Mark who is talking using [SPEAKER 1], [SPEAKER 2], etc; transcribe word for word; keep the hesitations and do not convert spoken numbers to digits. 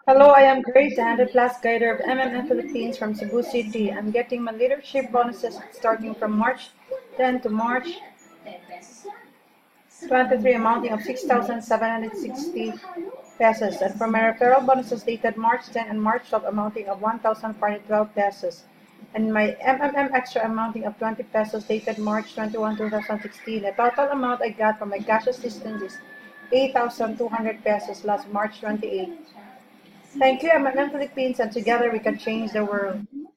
[SPEAKER 1] Hello, I am Grace, the one hundred plus guider of M M M Philippines from Cebu City. I'm getting my leadership bonuses starting from March tenth to March twenty-three, amounting of six thousand seven hundred sixty pesos, and from my referral bonuses dated March tenth and March twelfth, amounting of one thousand four hundred twelve pesos, and my M M M extra amounting of twenty pesos dated March twenty-first, two thousand sixteen. The total amount I got from my cash assistance is eight thousand two hundred pesos last March twenty-eighth. Thank you, M M M Philippines, and together we can change the world.